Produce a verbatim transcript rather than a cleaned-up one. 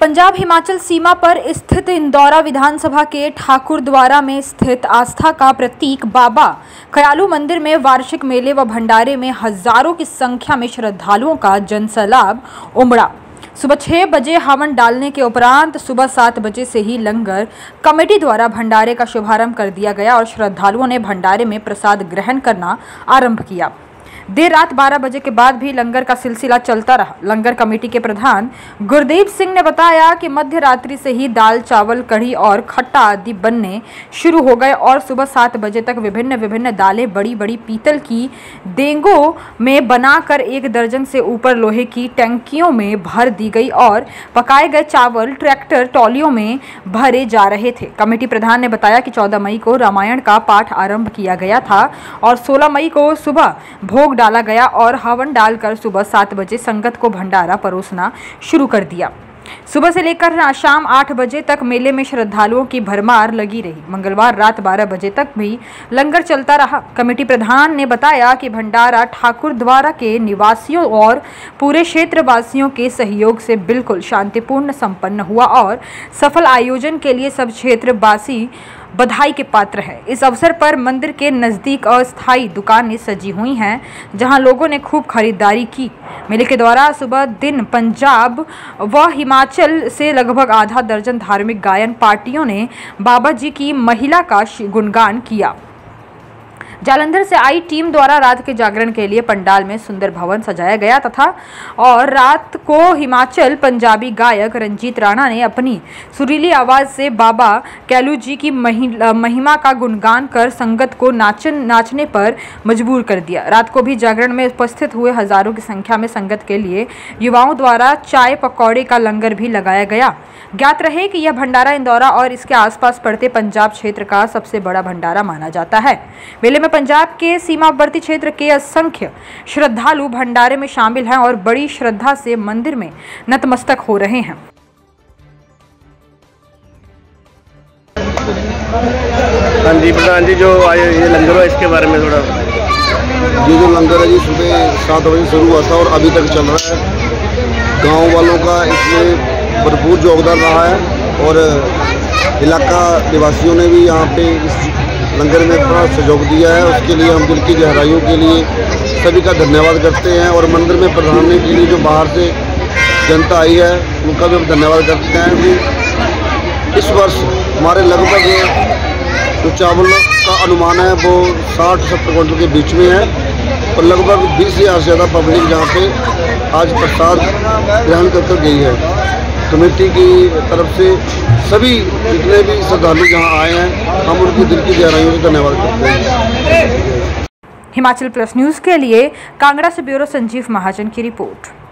पंजाब हिमाचल सीमा पर स्थित इंदौरा विधानसभा के ठाकुरद्वारा में स्थित आस्था का प्रतीक बाबा कयालू मंदिर में वार्षिक मेले व भंडारे में हजारों की संख्या में श्रद्धालुओं का जनसैलाब उमड़ा। सुबह छह बजे हवन डालने के उपरांत सुबह सात बजे से ही लंगर कमेटी द्वारा भंडारे का शुभारंभ कर दिया गया और श्रद्धालुओं ने भंडारे में प्रसाद ग्रहण करना आरंभ किया। देर रात बारह बजे के बाद भी लंगर का सिलसिला चलता रहा। लंगर कमेटी के प्रधान गुरदीप सिंह ने बताया कि मध्य रात्रि से ही दाल, चावल, कढ़ी और खट्टा आदि बनने शुरू हो गए और सुबह सात बजे तक विभिन्न विभिन्न दालें बड़ी बड़ी पीतल की देंगों में बनाकर एक दर्जन से ऊपर लोहे की टंकियों में भर दी गई और पकाए गए चावल ट्रैक्टर ट्रॉलियों में भरे जा रहे थे। कमेटी प्रधान ने बताया कि चौदह मई को रामायण का पाठ आरंभ किया गया था और सोलह मई को सुबह भोग डाला गया और हवन डालकर सुबह सात बजे संगत को भंडारा परोसना शुरू कर दिया। सुबह से लेकर शाम आठ बजे तक मेले में श्रद्धालुओं की भरमार लगी रही। मंगलवार रात बारह बजे तक भी लंगर चलता रहा। कमेटी प्रधान ने बताया कि भंडारा ठाकुरद्वारा के निवासियों और पूरे क्षेत्रवासियों के सहयोग से बिल्कुल शांतिपूर्ण संपन्न हुआ और सफल आयोजन के लिए सब क्षेत्रवासी बधाई के पात्र है। इस अवसर पर मंदिर के नज़दीक अस्थायी दुकानें सजी हुई हैं जहां लोगों ने खूब खरीदारी की। मेले के दौरान सुबह दिन पंजाब व हिमाचल से लगभग आधा दर्जन धार्मिक गायन पार्टियों ने बाबा जी की महिला का गुणगान किया। जालंधर से आई टीम द्वारा रात के जागरण के लिए पंडाल में सुंदर भवन सजाया गया तथा और रात को हिमाचल पंजाबी गायक रंजीत राणा ने अपनी सुरीली आवाज से बाबा कैलू जी की महिमा का गुणगान कर संगत को नाचन नाचने पर मजबूर कर दिया। रात को भी जागरण में उपस्थित हुए हजारों की संख्या में संगत के लिए युवाओं द्वारा चाय पकौड़े का लंगर भी लगाया गया। ज्ञात रहे कि यह भंडारा इंदौरा और इसके आसपास पड़ते पंजाब क्षेत्र का सबसे बड़ा भंडारा माना जाता है। मेले में पंजाब के सीमावर्ती क्षेत्र के असंख्य श्रद्धालु भंडारे में शामिल हैं और बड़ी श्रद्धा से मंदिर में नतमस्तक हो रहे हैं। हाँ जी प्रधान जी, जो आज ये लंगर हुआ इसके बारे में थोड़ा। ये जो लंगर है जी सुबह सात बजे शुरू हुआ था और अभी तक चल रहा है। गांव वालों का इसमें भरपूर योगदान रहा है और इलाका निवासियों ने भी यहाँ पे इस लंगर में अपना सहयोग दिया है। उसके लिए हम दिल की गहराइयों के लिए सभी का धन्यवाद करते हैं और मंदिर में प्रधानी के लिए जो बाहर से जनता आई है उनका भी हम धन्यवाद करते हैं कि इस वर्ष हमारे लगभग जो चावल का अनुमान है वो साठ सत्तर क्विंटल के बीच में है और लगभग बीस हजार से ज़्यादा पब्लिक यहाँ पे आज प्रसाद ग्रहण कर कर गई है। कमेटी की तरफ से सभी जितने भी श्रद्धालु यहाँ आए हैं हम उनकी दिल की गहराइयों से धन्यवाद करते हैं। हिमाचल प्लस न्यूज़ के लिए कांगड़ा से ब्यूरो संजीव महाजन की रिपोर्ट।